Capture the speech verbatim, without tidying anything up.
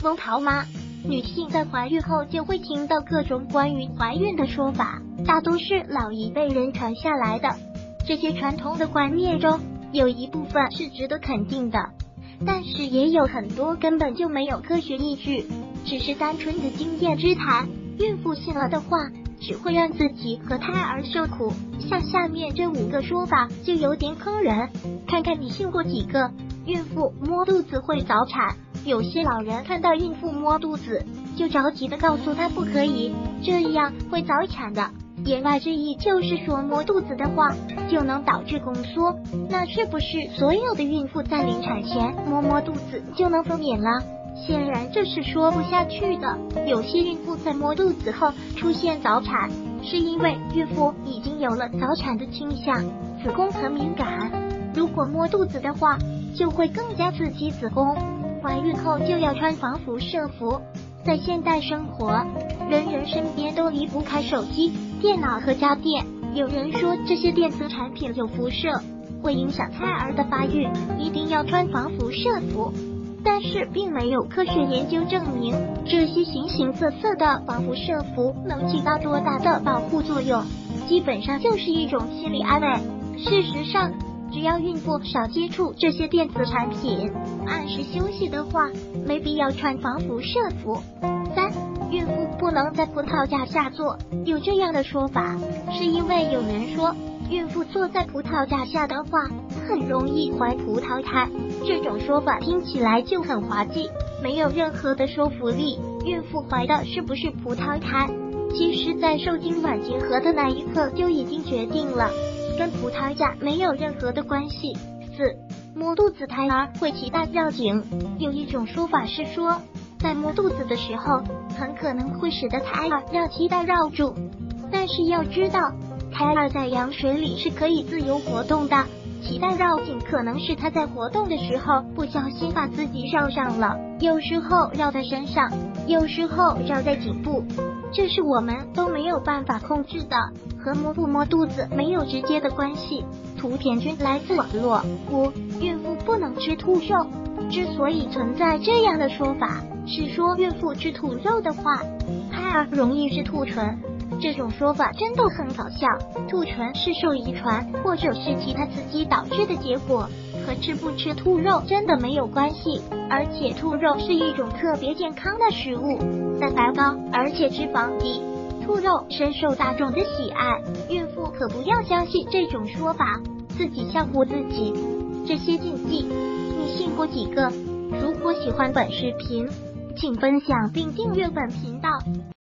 风潮吗？女性在怀孕后就会听到各种关于怀孕的说法，大都是老一辈人传下来的。这些传统的观念中，有一部分是值得肯定的，但是也有很多根本就没有科学依据，只是单纯的经验之谈。孕妇信了的话，只会让自己和胎儿受苦。像下面这五个说法就有点坑人，看看你信过几个。孕妇摸肚子会早产，有些老人看到孕妇摸肚子就着急的告诉她不可以，这样会早产的。言外之意就是说摸肚子的话就能导致宫缩，那是不是所有的孕妇在临产前摸摸肚子就能分娩了？显然这是说不下去的。有些孕妇在摸肚子后出现早产，是因为孕妇已经有了早产的倾向，子宫很敏感，如果摸肚子的话就会更加刺激子宫。怀孕后就要穿防辐射服。在现代生活，人人身边都离不开手机、电脑和家电。有人说这些电子产品有辐射，会影响胎儿的发育，一定要穿防辐射服。但是并没有科学研究证明这些形形色色的防辐射服能起到多大的保护作用，基本上就是一种心理安慰。事实上，只要孕妇少接触这些电子产品，按时休息的话，没必要穿防辐射服。三、孕妇不能在葡萄架下坐。有这样的说法，是因为有人说孕妇坐在葡萄架下的话很容易怀葡萄胎，这种说法听起来就很滑稽，没有任何的说服力。孕妇怀的是不是葡萄胎，其实在受精卵结合的那一刻就已经决定了，跟葡萄架没有任何的关系。四、摸肚子胎儿会脐带绕颈。有一种说法是说，在摸肚子的时候很可能会使得胎儿让脐带绕住，但是要知道胎儿在羊水里是可以自由活动的，脐带绕颈可能是他在活动的时候不小心把自己绕上了，有时候绕在身上，有时候绕在颈部，这是我们都没有办法控制的，和摸不摸肚子没有直接的关系。图片君来自网络。五、孕妇不能吃兔肉。之所以存在这样的说法，是说孕妇吃兔肉的话，胎儿容易是兔唇。这种说法真的很搞笑，兔唇是受遗传或者是其他刺激导致的结果，和吃不吃兔肉真的没有关系。而且兔肉是一种特别健康的食物，蛋白高，而且脂肪低，兔肉深受大众的喜爱。孕妇可不要相信这种说法，自己吓唬自己。这些禁忌，你信过几个？如果喜欢本视频，请分享并订阅本频道。